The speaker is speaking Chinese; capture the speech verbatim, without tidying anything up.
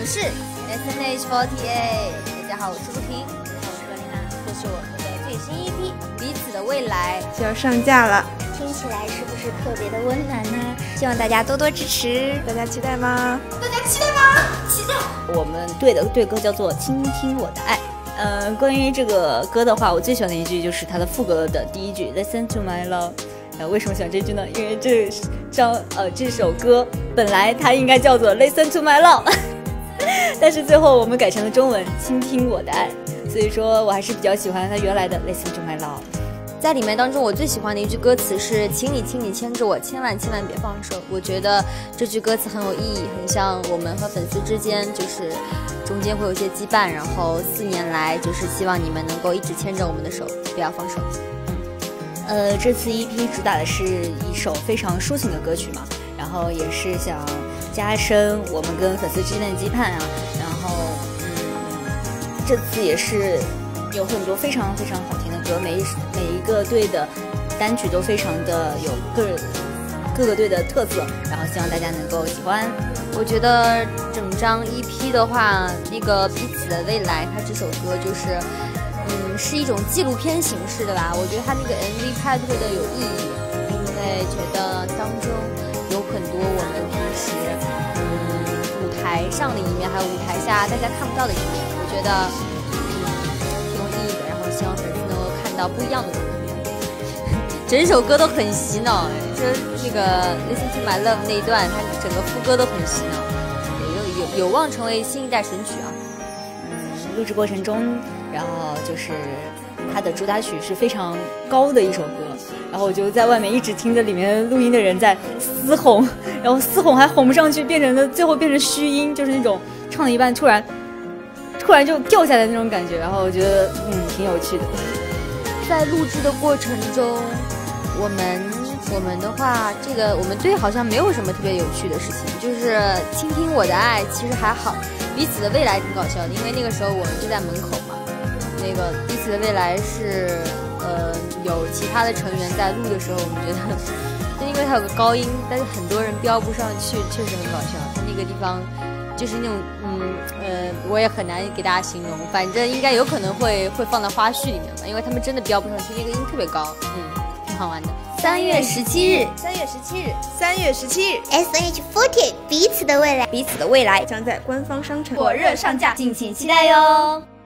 是 S N H 四十八。大家好，我是陆婷。大家好，我是罗琳娜。这是我们的最新一批《彼此的未来》 就要上架了， 听起来是不是特别的温暖呢？希望大家多多支持。 大家期待吗？ 大家期待吗？期待。 我们队的队歌叫做《倾听我的爱》。呃，关于这个歌的话，我最喜欢的一句就是它的副歌的第一句 Listen to my love。呃，为什么喜欢这句呢？因为这张呃这首歌本来它应该叫做 Listen to my love， 但是最后我们改成了中文倾听我的爱，所以说我还是比较喜欢它原来的 Listen to my love。 在里面当中，我最喜欢的一句歌词是请你请你牵着我，千万千万别放手。我觉得这句歌词很有意义，很像我们和粉丝之间就是中间会有一些羁绊，然后四年来就是希望你们能够一直牵着我们的手，不要放手。 呃，这次 E P 主打的是一首非常抒情的歌曲嘛，然后也是想加深我们跟粉丝之间的羁绊啊，然后嗯，这次也是有很多非常非常好听的歌，每一每一个队的单曲都非常的有个各个队的特色，然后希望大家能够喜欢。 我觉得整张 E P 的话，那个彼此的未来，它这首歌就是嗯是一种纪录片形式的吧。我觉得它那个 M V 拍得特别的有意义，因为觉得当中有很多我们平时嗯舞台上的一面，还有舞台下大家看不到的一面，我觉得挺有意义的。然后希望粉丝能够看到不一样的我们。整首歌都很洗脑，就那个 Listen to my love 那一段，它整个副歌都很洗脑，有有有望成为新一代神曲啊。 嗯，录制过程中，然后就是它的主打曲是非常高的一首歌，然后我就在外面一直听着里面录音的人在嘶吼，然后嘶吼还哄不上去，变成了最后变成虚音，就是那种唱了一半突然突然就掉下来的那种感觉，然后我觉得嗯挺有趣的。 在录制的过程中，我们我们的话，这个我们队好像没有什么特别有趣的事情，就是倾听我的爱，其实还好。彼此的未来挺搞笑的，因为那个时候我们就在门口嘛。那个彼此的未来是呃有其他的成员在录的时候，我们觉得就因为它有个高音，但是很多人飙不上去，确实很搞笑。它那个地方就是那种嗯呃，我也很难给大家形容，反正应该有可能会会放到花絮里面吧，因为他们真的飙不上去，那个音特别高，嗯，挺好玩的。三月十七日， 三月十七日，三月十七日 ，S N H 四十八彼此的未来， 彼此的未来将在官方商城火热上架，敬请期待哟。